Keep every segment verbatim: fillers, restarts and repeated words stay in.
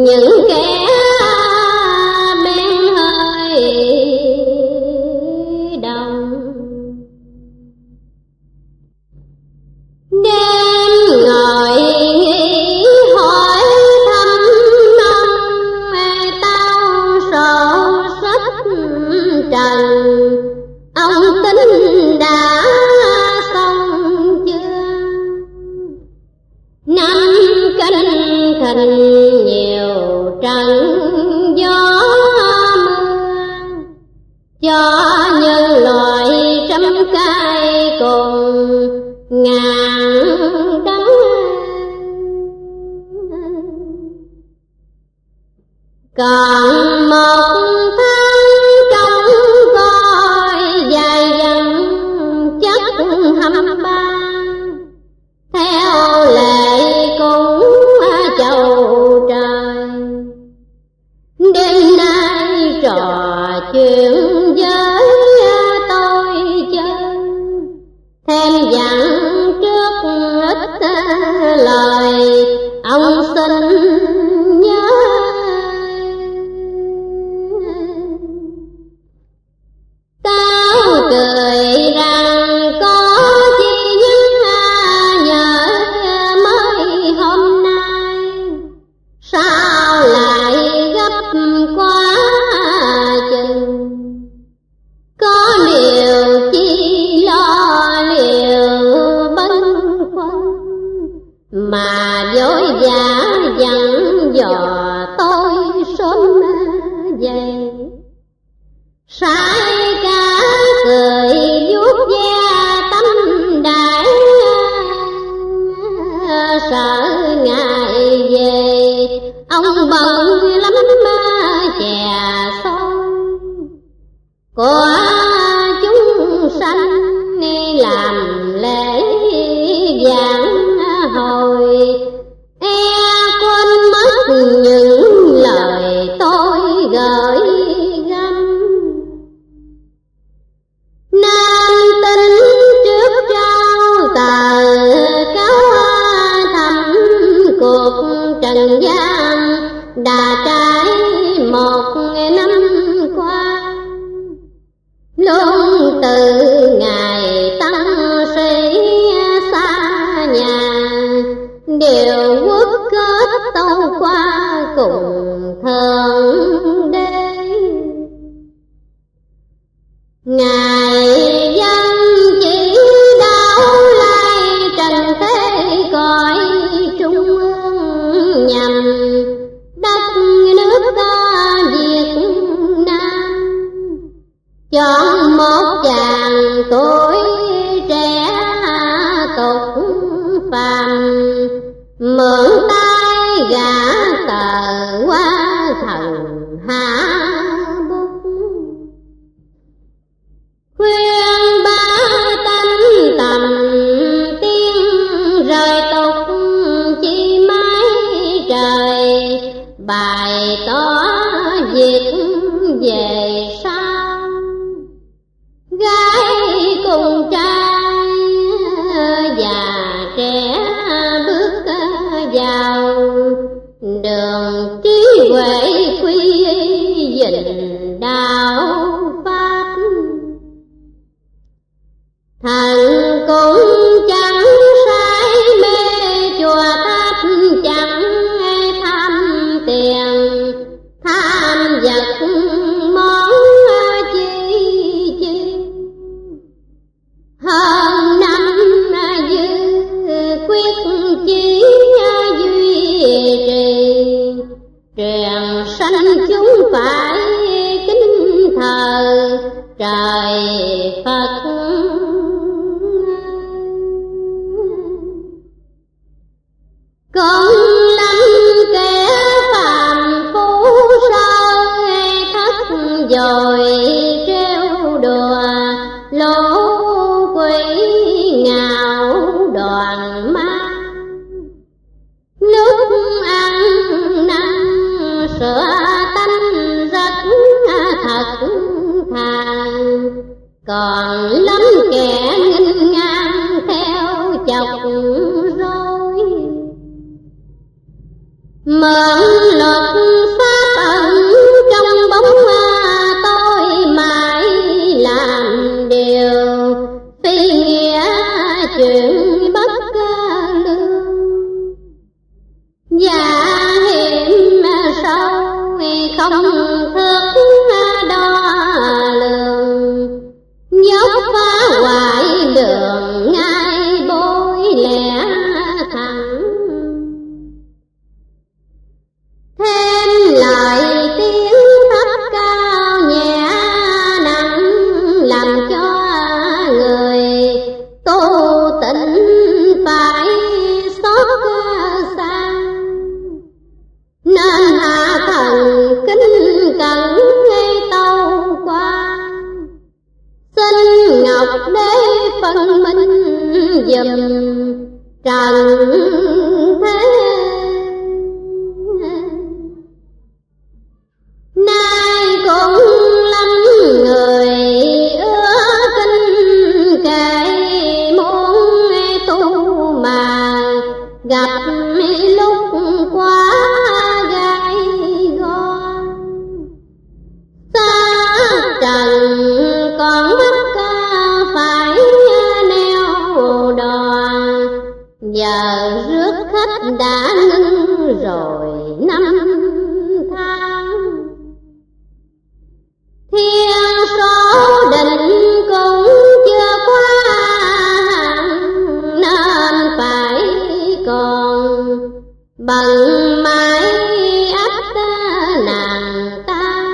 những kẻ bên hơi đồng. Đêm ngồi nghĩ hỏi thăm ông, tao sổ sách trần, ông tính đã xong chưa? Năm canh thình nhiều trận gió mưa, cho nhân loại trăm cay cùng ngàn đắng. Còn một tháng trong coi dài dặn chắc hăm ba, theo lệ cũng chầu trời. Đêm nay trò chuyện với tôi chơi, thêm dặn trước ít lời ông xin nhớ. Tao cười rằng có chi những nhớ mới hôm nay, sao lại gấp quá chừng. Có điều chi lo liệu băn khoăn, mà dối vã dặn dò tôi sớm về. Sai cả cười vuốt ve tâm đại, sợ ngày về ông bận lắm chè xôi của chúng sanh, làm lễ giảng hồi. E quên mất những lời tôi gửi gắm, nên tính trước trao tờ cáo thăm cuộc trần gian đã trải một năm qua. Luôn từ ngày tăng sĩ xa nhà, đều quốc kết tâu qua cùng thượng đế. Ngài dân chỉ đáo lai trần thế cõi trung ương, nhằm đất nước ta Việt Nam. Chọn một chàng tuổi trẻ tục phàm, mượn tay gã tờ qua thần hạ bút. Khuyên ba tánh tầm tiếng rời tục, chi mái trời bày tỏ việc về sau. Gái cùng trai già trẻ bước vào đường trí huệ quy dình đạo pháp. Thần cũng chẳng say mê chùa tháp, chẳng tham tiền tham vật món chi chi. Hơn năm dư quyết chí duy trì, truyền sanh chúng phải kính thờ trời Phật. Con lắm kẻ phàm phu sơ thất rồi trêu đùa, lỗ quỷ ngạo đoàn ma. Lúc ăn năn sửa tánh rất thật thà, còn lắm kẻ nghinh ngang theo chọc rối. Mượn luật Và hiểm sâu không thước đo lường, dốc phá hoại đường ngay bối lẽ thẳng. Thêm lời tiếng thấp cao nhẹ nặng, làm cho người tu tịnh phải xót xa. Nên hạ thần kính cẩn ngay tâu qua, xin ngọc đế phân minh dùm trần thế. Nay cũng lắm người ưa kinh kệ, muốn tu mà gặp lúc quá gai go. Xa trần còn mắt phải neo đò, giờ rước khách đã ngưng rồi năm tháng. Thiên số định cũng chưa qua hạn, nên phải còn bằng mãi ắt nàng ta.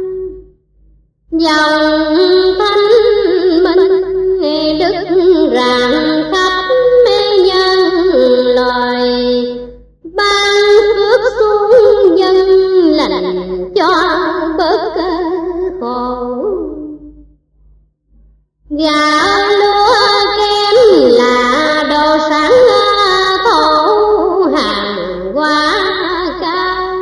Dòng thanh minh đức rạng khắp nhân loài, ban phước xuống dân lành cho bớt khổ. Gạo lúa kém là đồ sẵn thổ hàng hóa cao,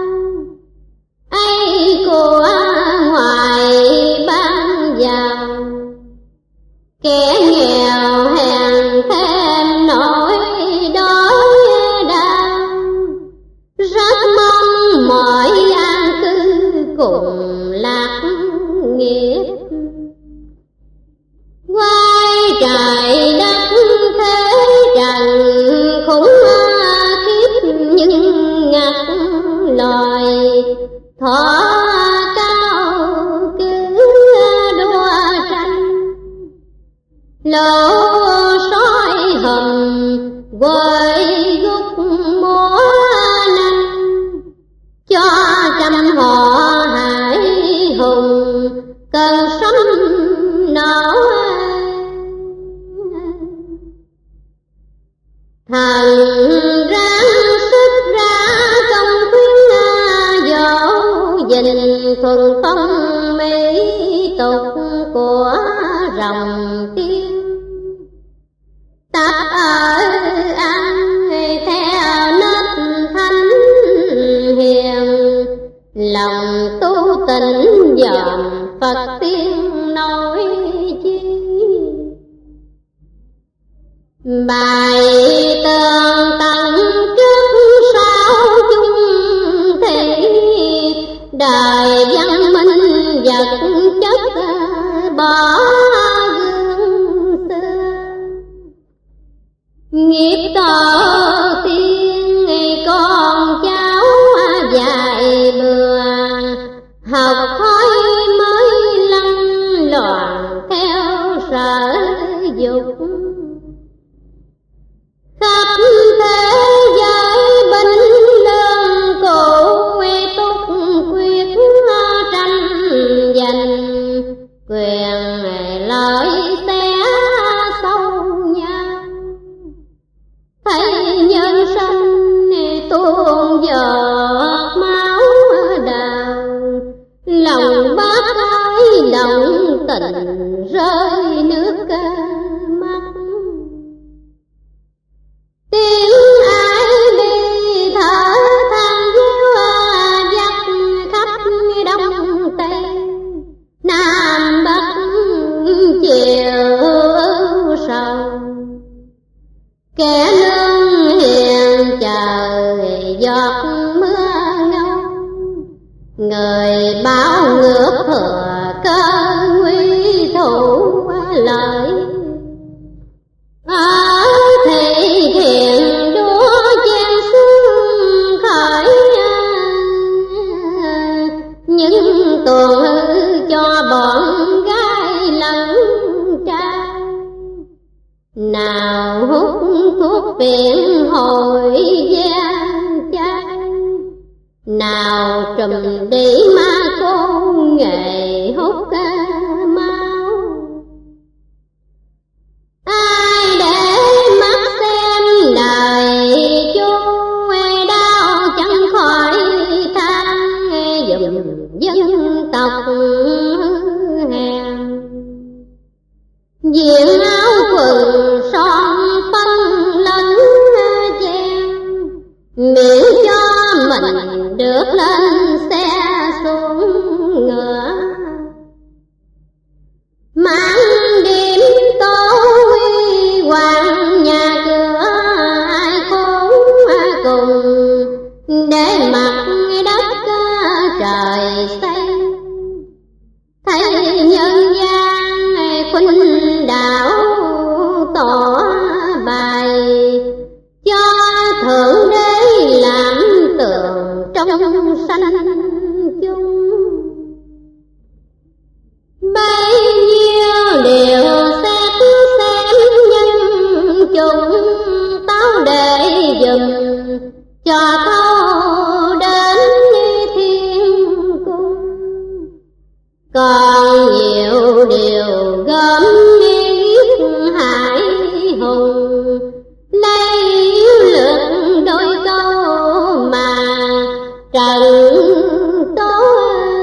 ấy của ngoài ban vào. Kẻ nghèo hèn thêm nỗi đói đau, rất mong mọi an cư cùng lạc nghiệp. Quay trời đất thế trần khủng khiếp, nhưng ngặt loài thọ cao cứ đua tranh. Lỗ sói hầm quay gúc múa nanh, cho trăm họ hải hùng cần sống nở. Thần ráng sức ra công khuyến dỗ dình thuần phong mỹ tục của rồng tiên. Ta ở ăn theo nết thánh hiền, lòng tu tịnh dòm Phật tiên nói chi. Bài tường tận trước sau chung thị, đời văn minh vật chất bỏ gương xưa. Nghiệp tổ tiên con cháu dạy bừa, học hỏi mới lăn loạn theo sở dục. Khắp thế giới bình lương cụ túc quyết tranh giành, quyền lợi xé sâu nhau. Thấy nhân sinh tuôn giọt máu đào, lòng bác ái động tình rơi nước mắt. Tiếng ai đi thở than hiu dắt khắp đông tây, nam bắc chiều ưu sầu. Kẻ lương hiền chờ giọt mưa ngâu, người báo ngược thừa cơ nguy thủ lợi. Ở thị thiện đua chen xuống khởi viện hội gian trai, nào trùm đi ma côn nghệ hút máu. Ai để mắt xem đời chung đau chẳng khỏi than dùm dân tộc hèn. Diện áo quần son phân lẫn chen, miễn cho mình được lên xe xuống ngựa. Mang điểm tối hoàng nhà cửa ai khốn cùng, để mặt đất trời xây. Thấy nhân gian khuynh đảo tỏ bài, cho thượng đế làm tường trong sanh chung. Bấy nhiêu điều xét xem nhân chúng, táo để dùm cho thâu đến thiên cung. Còn nhiều điều gớm giết hại hùng, lấy lượt đôi câu mà trần tối.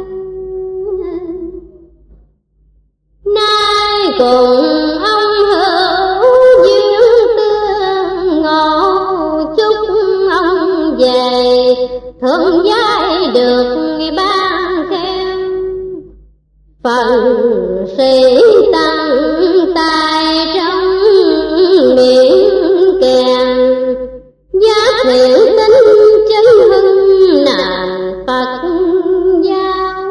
Nay cùng ông hữu duyên tương ngộ, chúc ông về thượng giai được ban khen. Phần sĩ tăng tài trong miệng kèn, giá thiện tính chân hưng nàn Phật giáo.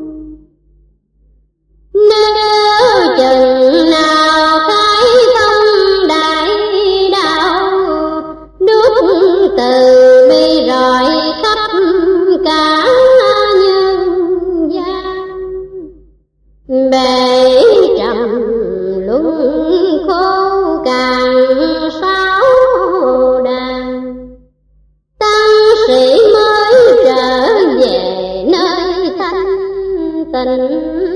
Nếu chừng nào khai thông đại đạo, đuốc từ bi rọi khắp cả nhân gian. Bể trầm luân khô càng sáu đàn, tăng sĩ mới trở về nơi thanh tịnh.